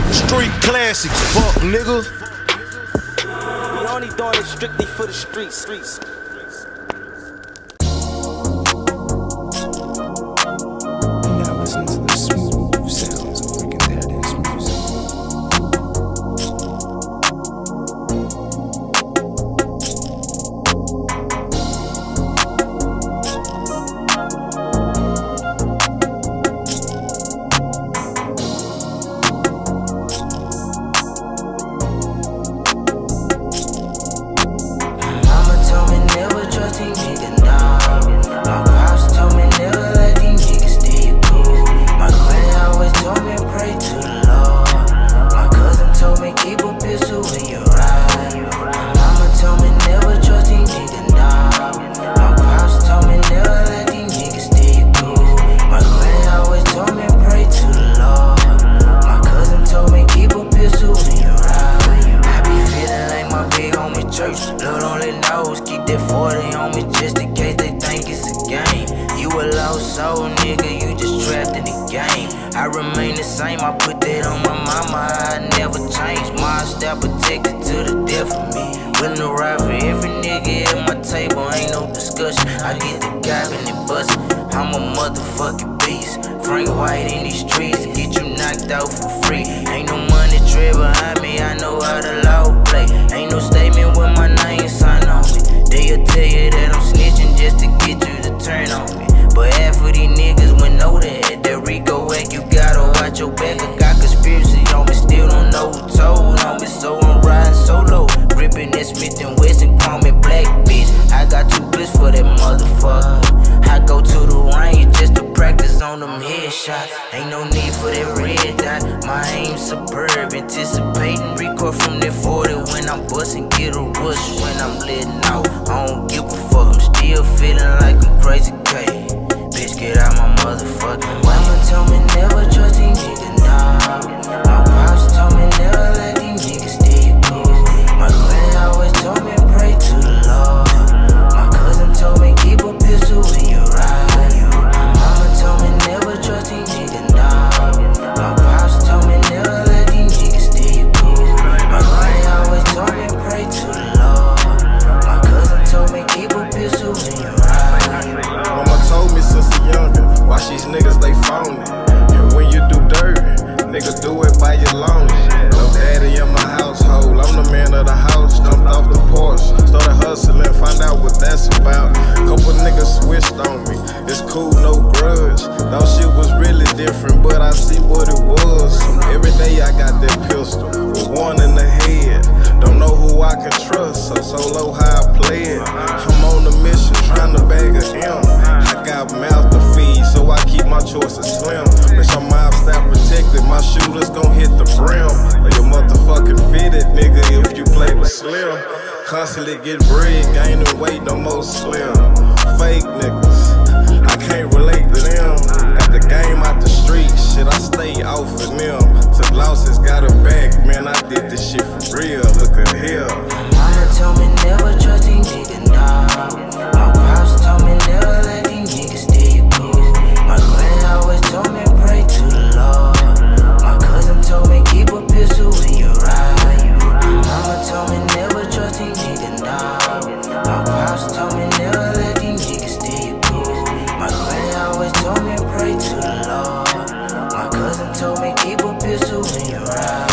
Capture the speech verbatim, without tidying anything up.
Street classics, fuck nigga. We only doing it strictly for the streets. streets. Now listen to the smooth sounds of Rick and Daddy's music. Lord only knows, keep that forty on me just in case they think it's a game. You a lost soul, nigga, you just trapped in the game. I remain the same, I put that on my mama, I never change. My style protected to the death of me. Willing to ride for every nigga at my table, ain't no discussion. I get the gap and it bust. I'm a motherfucking beast. Frank White in these streets, get you knocked out for free. Ain't no money trail behind me, I know how the law play. Ain't no statement with my name signed on me. They'll tell you that I'm snitching just to get you to turn on me. But half of these niggas would know that. That Rico act, you gotta watch your back. I got conspiracy on me, still don't know who told on me. So I'm riding solo, ripping that Smith and Wesson, call me Black Bitch. I got two bliss for that motherfucker. I go to the range just to practice on them headshots. Ain't no need for that red dot. My aim superb, anticipating record from that forty when I'm bustin', get a rush when I'm letting out. I don't give a fuck, I'm still feeling like I'm Crazy K. Bitch, get out my motherfucking way. Mama told me never trust these niggas, nah. My pops told me never let these niggas steal your cool. My granny always told me pray to the Lord. My cousin told me keep a pistol when you ride. My mama told me never trust these niggas, nah. My pops told me never let these niggas steal your cool. My granny always told me pray to the Lord. My cousin told me keep a pistol when you ride. Mama told me since a youngin', watch these niggas, they phony. And when you do dirt, nigga, do it by your lonely. No daddy in my household, I'm the man of the house. Jumped off the porch, started hustling, find out what that's about. Couple niggas switched on me, it's cool, no grudge. Thought shit was really different, but I see what it was. Every day I got that pistol, with one in the head. Don't know who I can trust, so solo how I play it. I'm on a mission, trying to bag a M. I got mouth to feed, so I keep my choices slim. Make sure my style protected, my shooters gon' hit the brim. Or you motherfucking fitted, nigga, if you play with Slim. Constantly get bread, gaining weight, no more slim. Fake niggas, I can't relate to them. At the game, out the street, shit, I stay off of them. Took losses, got her back, man, I did this shit for real. Look at here. Mama told me never trust these niggas, nah. My pops told me never let these niggas steal your cool. My granny always told me pray to the Lord. My cousin told me keep a pistol when you ride. My mama told me never trust these niggas, nah. My pops told me never let these niggas steal your cool. My granny always told me pray to the Lord. My cousin told me keep a pistol when you ride.